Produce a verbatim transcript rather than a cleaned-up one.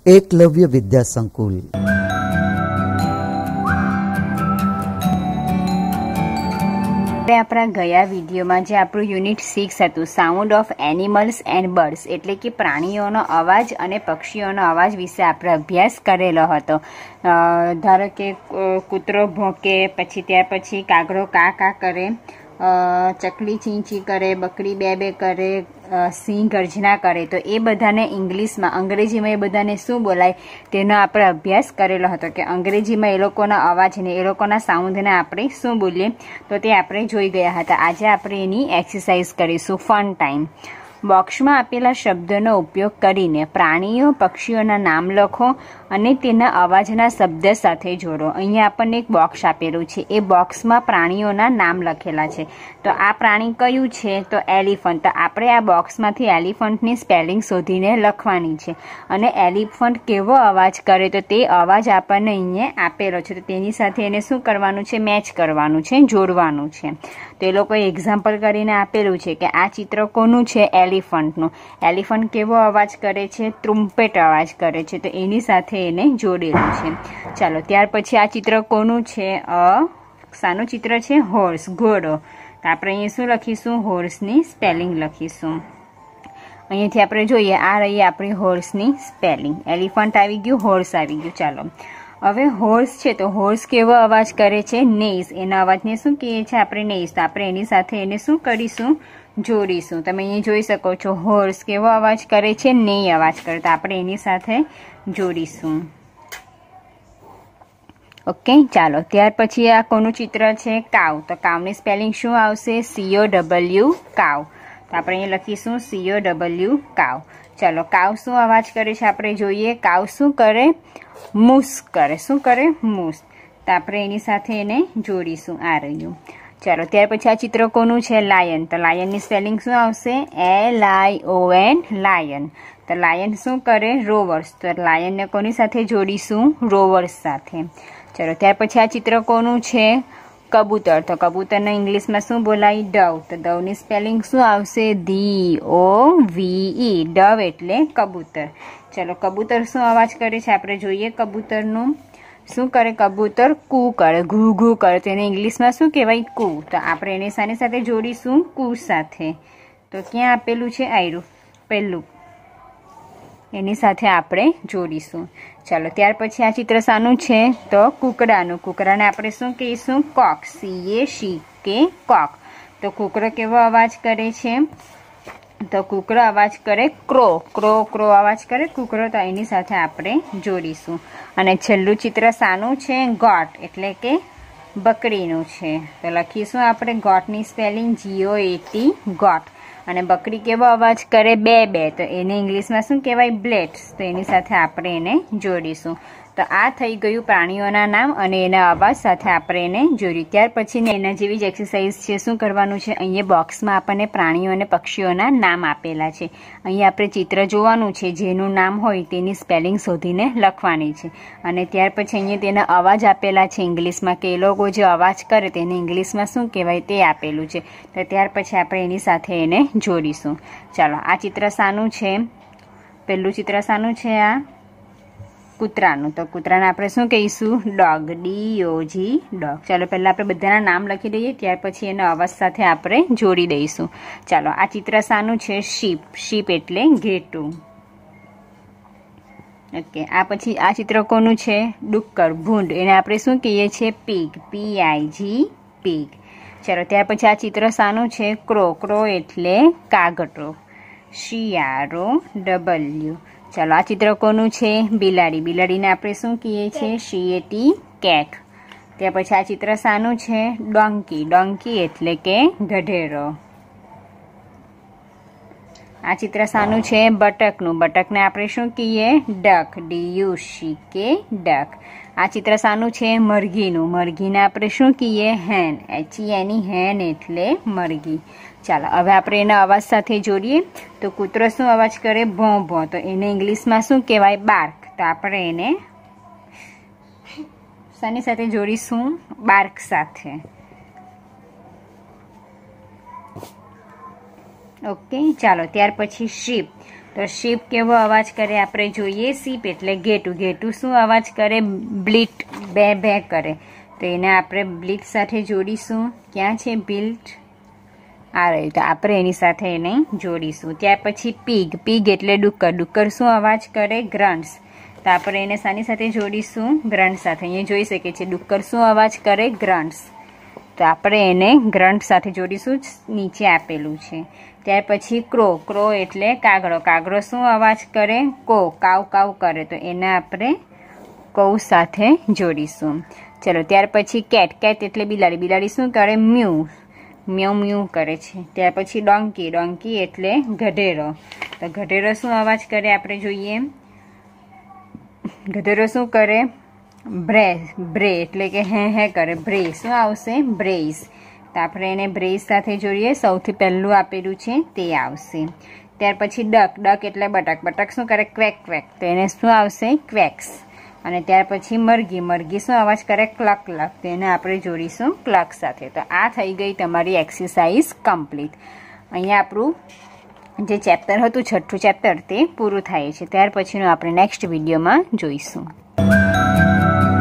એકલવ્ય વિદ્યા સંકુલ. આપણા ગયા વિડીયોમાં જે આપણું યુનિટ સિક્સ હતું, sound of animals and birds, એટલે કે પ્રાણીઓનો અવાજ અને પક્ષીઓનો અવાજ વિશે આપણે અભ્યાસ કરેલો હતો. ધારો કે કૂતરો ભોંકે, પછી ત્યાર પછી કાગડો કા કા કરે, ચકલી ચીંચી કરે, બકરી બે બે કરે, સિંહ ગર્જના કરે. તો એ બધાને ઇંગ્લિશમાં, અંગ્રેજીમાં એ બધાને શું બોલાય તેનો આપણે અભ્યાસ કરેલો હતો કે અંગ્રેજીમાં એ લોકોના અવાજને, એ લોકોના સાઉન્ડને આપણે શું બોલીએ, તો તે આપણે જોઈ ગયા હતા. આજે આપણે એની એક્સરસાઇઝ કરીશું. Fun time. બોક્સમાં આપેલા શબ્દોનો ઉપયોગ કરીને પ્રાણીઓ પક્ષીઓના નામ લખો અને તેના અવાજના શબ્દ સાથે જોડો. અહીંયા આપણને એક બોક્સ આપેલું છે, એ બોક્સમાં પ્રાણીઓના નામ લખેલા છે. તો આ પ્રાણી કયું છે? તો એલિફન્ટ. તો આપણે આ બોક્સમાંથી એલિફન્ટની સ્પેલિંગ શોધીને લખવાની છે અને એલિફન્ટ કેવો અવાજ કરે તો તે અવાજ આપણને અહીંયા આપેલો છે. તો તેની સાથે એને શું કરવાનું છે? મેચ કરવાનું છે, જોડવાનું છે. તો એ લોકોએ એક્ઝામ્પલ કરીને આપેલું છે કે આ ચિત્ર કોનું છે? એલિફન્ટનું. એલિફન્ટ કેવો અવાજ કરે છે? ટ્રુમ્પેટ અવાજ કરે છે. તો એની સાથે એને જોડેલું છે. ચાલો, ત્યાર પછી આ ચિત્ર કોનું છે? અ શાનું ચિત્ર છે? હોર્સ, ઘોડો. તો આપણે અહીંયા શું લખીશું? હોર્સની સ્પેલિંગ લખીશું. અહીંયાથી આપણે જોઈએ, આ રહી આપણી હોર્સની સ્પેલિંગ. એલિફન્ટ આવી ગયું, હોર્સ આવી ગયું. ચાલો, હવે હોર્સ છે તો હોર્સ કેવો અવાજ કરે છે? નેઝ. એના અવાજને શું કહીએ છીએ આપણે? નેઝ. તો આપણે એની સાથે એને શું કરીશું? જોડીશું. તમે અહીંયા જોઈ શકો છો, હોર્સ કેવો અવાજ કરે છે? નેઈ અવાજ કરે. તો આપણે એની સાથે જોડીશું. ઓકે, ચાલો. ત્યાર પછી આ કોનું ચિત્ર છે? કાવ. તો કાવની સ્પેલિંગ શું આવશે? સીઓ ડબલ્યુ, કાવ. તો આપણે અહીંયા લખીશું સીઓ ડબલ્યુ, કાવ. ચાલો, કાવ શું અવાજ કરે છે આપણે જોઈએ. કાવ શું કરે? મૂસ કરે. શું કરે? મૂસ. તો આપણે એની સાથે એને જોડીશું. આ રહ્યું. ચાલો, ત્યાર પછી આ ચિત્ર કોનું છે? લાયન. તો લાયનની સ્પેલિંગ શું આવશે? L I O N, lion. તો લાયન શું કરે? રોવર્સ. તો લાયનને કોની સાથે જોડીશું? રોવર્સ સાથે. ચાલો, ત્યાર પછી આ ચિત્ર કોનું છે? કબૂતર. તો કબૂતરને ઇંગ્લિશમાં શું બોલાય? ડવ. તો ડવની સ્પેલિંગ શું આવશે? ડી ઓ વી ઈ, ડવ એટલે કબૂતર. ચલો, કબૂતર શું અવાજ કરે છે આપણે જોઈએ. કબૂતરનું શું કરે? કબૂતર કુ કરે, ઘૂ ઘૂ કરે. તો એને ઇંગ્લિશમાં શું કહેવાય? કુ. તો આપણે એને સાની સાથે જોડીશું? કુ સાથે. તો ક્યાં આપેલું છે? આયરું પહેલું, એની સાથે આપણે જોડીશું. ચાલો, ત્યાર પછી આ ચિત્ર શાનું છે? તો કૂકડાનું. કૂકડાને આપણે શું કહીશું? કોક. સી એ સી કે, કોક. તો કૂકડો કેવો અવાજ કરે છે? તો કૂકડો અવાજ કરે ક્રો. ક્રો ક્રો અવાજ કરે કૂકડો. તો એની સાથે આપણે જોડીશું. અને છેલ્લું ચિત્ર શાનું છે? ગોટ, એટલે કે બકરીનું છે. તો લખીશું આપણે ગોટની spelling G O A T, goat. અને બકરી કેવો અવાજ કરે? બે બે. તો એને ઇંગ્લિશમાં શું કહેવાય? બ્લેટ્સ. તો એની સાથે આપણે એને જોડીશું. તો આ થઈ ગયું પ્રાણીઓના નામ અને એના અવાજ સાથે આપણે એને જોડ્યું. ત્યાર પછી એના જેવી જ એક્સરસાઇઝ છે. શું કરવાનું છે? અહીંયા બોક્સમાં આપણને પ્રાણીઓ અને પક્ષીઓના નામ આપેલા છે. અહીંયા આપણે ચિત્ર જોવાનું છે, જેનું નામ હોય તેની સ્પેલિંગ શોધીને લખવાની છે. અને ત્યાર પછી અહીંયા તેના અવાજ આપેલા છે ઇંગ્લિશમાં, કે એ લોકો જે અવાજ કરે તેને ઇંગ્લિશમાં શું કહેવાય તે આપેલું છે. તો ત્યાર પછી આપણે એની સાથે એને જોડીશું. ચાલો, આ ચિત્ર શાનું છે? પહેલું ચિત્ર શાનું છે? આ કૂતરાનું. તો કૂતરાને આપણે શું કહીશું? Dog. D O G, dog. ચાલો, પહેલાં આપણે બધાના નામ લખી દઈએ, ત્યાર પછી એના અવાજ સાથે આપણે જોડી દઈશું. ચાલો, આ ચિત્ર શાનું છે? શીપ. શીપ એટલે ઘેટું. ઓકે, આ પછી આ ચિત્ર કોનું છે? ડુક્કર, ભૂંડ. એને આપણે શું કહીએ છીએ? Pig. P I G, pig. ચાલો, ત્યાર પછી આ ચિત્ર શાનું છે? ક્રો. ક્રો એટલે કાગડો. શિયાળો, ડબલ્યુ. ચાલો, આ ચિત્ર કોનું છે? બિલાડી. બિલાડીને આપણે શું કહીએ છીએ? C A T, cat. ત્યાર પછી આ ચિત્ર શાનું છે? ડોંકી. ડોંકી એટલે કે ગધેડો. આ ચિત્ર શાનું છે? બતકનું. બતકને આપણે શું કહીએ? Duck. D U C K, duck. આ ચિત્ર શાનું છે? મરઘીનું. મરઘીને આપણે શું કહીએ? હેન. એચ ઈ એન ઈ, હેન એટલે મરઘી. ચાલો, હવે આપણે એના અવાજ સાથે જોડીએ. તો કૂતરો શું અવાજ કરે? ભોં ભોં. તો એને ઇંગ્લિશમાં શું કહેવાય? બાર્ક. તો આપણે એને શાની સાથે જોડીશું? બાર્ક સાથે. ઓકે, ચાલો, ત્યાર પછી શીપ. તો શીપ કેવો અવાજ કરે આપણે જોઈએ. સીપ એટલે ઘેટું. ઘેટું શું અવાજ કરે? બ્લીટ, બે બે કરે. તો એને આપણે બ્લીટ સાથે જોડીશું. ક્યાં છે બિલ્ટ? આ રહ્યું. તો આપણે એની સાથે એને જોડીશું. ત્યાર પછી પીગ. પીગ એટલે ડુક્કર. ડુક્કર શું અવાજ કરે? ગ્રન્ટ્સ. તો આપણે એને શાની સાથે જોડીશું? ગ્રન્ટ સાથે. અહીંયા જોઈ શકીએ છીએ ડુક્કર શું અવાજ કરે? ગ્રન્ટ્સ. તો આપણે એને ગ્રન્ટ સાથે જોડીશું. નીચે આપેલું છે. ત્યાર પછી ક્રો. ક્રો એટલે કાગડો. કાગડો શું અવાજ કરે? કો. કાવ કાવ કરે. તો એને આપણે કૌ સાથે જોડીશું. ચલો ત્યાર પછી કેટ. કેટ એટલે બિલાડી. બિલાડી શું કરે? મ્યુ. મ્યુ મ્યુ કરે છે. ત્યાર પછી ડોંકી. ડોંકી એટલે ગધેડો. તો ગધેડો શું અવાજ કરે આપણે જોઈએ. ગધેડો શું કરે? બ્રે. બ્રે એટલે કે હે હે કરે. બ્રે શું આવશે? બ્રેઝ. તો આપણે એને બ્રેઝ સાથે જોડીએ. સૌથી પહેલું આપેલું છે તે આવશે. ત્યાર પછી ડક. ડક એટલે બટક. બટક શું કરે? Quack quack. તો એને શું આવશે? ક્વેક્સ. અને ત્યાર પછી મરઘી. મરઘી શું અવાજ કરે? ક્લક ક્લક. તો એને આપણે જોડીશું ક્લક સાથે. તો આ થઈ ગઈ તમારી એક્સરસાઇઝ કમ્પ્લીટ. અહીંયા આપણું જે ચેપ્ટર હતું છઠ્ઠું ચેપ્ટર તે પૂરું થાય છે. ત્યાર પછીનું આપણે નેક્સ્ટ વિડીયોમાં જોઈશું.